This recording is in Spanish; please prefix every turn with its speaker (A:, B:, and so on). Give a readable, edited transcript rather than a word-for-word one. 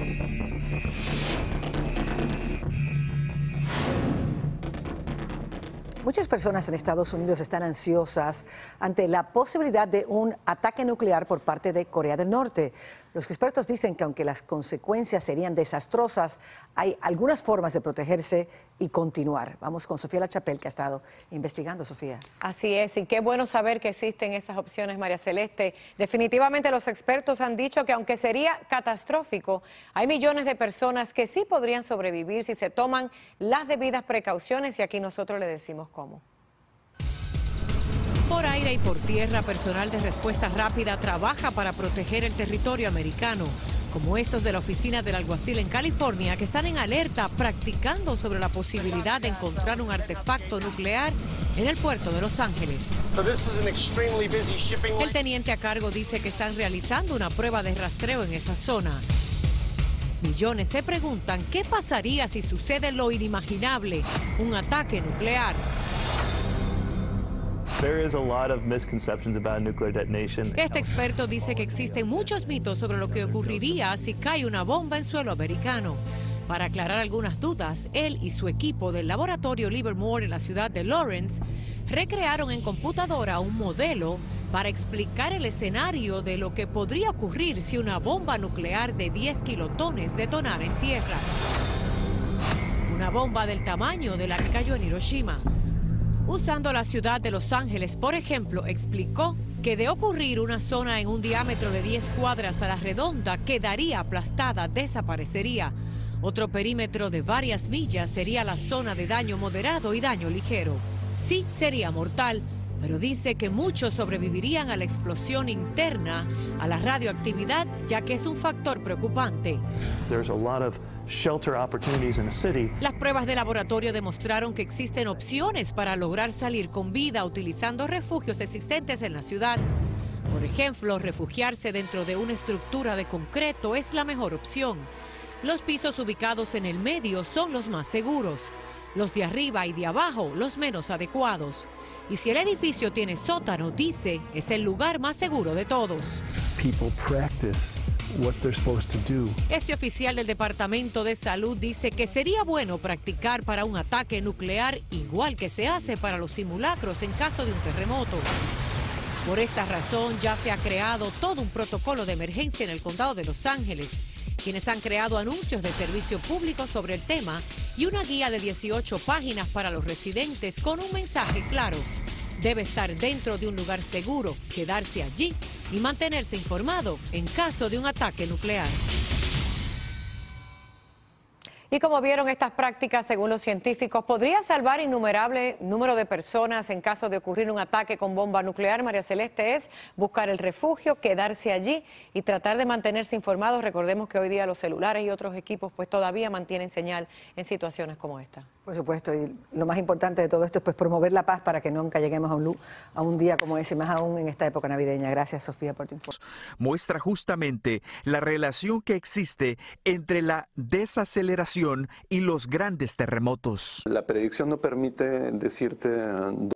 A: Muchas personas en Estados Unidos están ansiosas ante la posibilidad de un ataque nuclear por parte de Corea del Norte. Los expertos dicen que aunque las consecuencias serían desastrosas, hay algunas formas de protegerse y continuar. Vamos con Sofía La Chapelle, que ha estado investigando, Sofía.
B: Así es, y qué bueno saber que existen esas opciones, María Celeste. Definitivamente los expertos han dicho que aunque sería catastrófico, hay millones de personas que sí podrían sobrevivir si se toman las debidas precauciones, y aquí nosotros le decimos cómo. Por aire y por tierra, personal de respuesta rápida trabaja para proteger el territorio americano, como estos de la oficina del alguacil en California, que están en alerta practicando sobre la posibilidad de encontrar un artefacto nuclear en el puerto de Los Ángeles. El teniente a cargo dice que están realizando una prueba de rastreo en esa zona. Millones se preguntan qué pasaría si sucede lo inimaginable, un ataque nuclear. Este experto dice que existen muchos mitos sobre lo que ocurriría si cae una bomba en suelo americano. Para aclarar algunas dudas, él y su equipo del laboratorio Livermore en la ciudad de Lawrence recrearon en computadora un modelo para explicar el escenario de lo que podría ocurrir si una bomba nuclear de 10 kilotones detonara en tierra. Una bomba del tamaño de la que cayó en Hiroshima. Usando la ciudad de Los Ángeles, por ejemplo, explicó que de ocurrir una zona en un diámetro de 10 cuadras a la redonda, quedaría aplastada, desaparecería. Otro perímetro de varias millas sería la zona de daño moderado y daño ligero. Sí, sería mortal, pero dice que muchos sobrevivirían a la explosión interna, a la radioactividad, ya que es un factor preocupante. Las pruebas de laboratorio demostraron que existen opciones para lograr salir con vida utilizando refugios existentes en la ciudad. Por ejemplo, refugiarse dentro de una estructura de concreto es la mejor opción. Los pisos ubicados en el medio son los más seguros. Los de arriba y de abajo los menos adecuados. Y si el edificio tiene sótano, dice, es el lugar más seguro de todos. Este oficial del Departamento de Salud dice que sería bueno practicar para un ataque nuclear igual que se hace para los simulacros en caso de un terremoto. Por esta razón ya se ha creado todo un protocolo de emergencia en el condado de Los Ángeles, quienes han creado anuncios de servicio público sobre el tema y una guía de 18 páginas para los residentes con un mensaje claro. Debe estar dentro de un lugar seguro, quedarse allí y mantenerse informado en caso de un ataque nuclear. Y como vieron, estas prácticas, según los científicos, podría salvar innumerable número de personas en caso de ocurrir un ataque con bomba nuclear. María Celeste, es buscar el refugio, quedarse allí y tratar de mantenerse informados. Recordemos que hoy día los celulares y otros equipos pues todavía mantienen señal en situaciones como esta.
A: Por supuesto, y lo más importante de todo esto es pues promover la paz para que nunca lleguemos a un día como ese, más aún en esta época navideña. Gracias, Sofía, por tu informe.
C: Muestra justamente la relación que existe entre la desaceleración y los grandes terremotos.
D: La predicción no permite decirte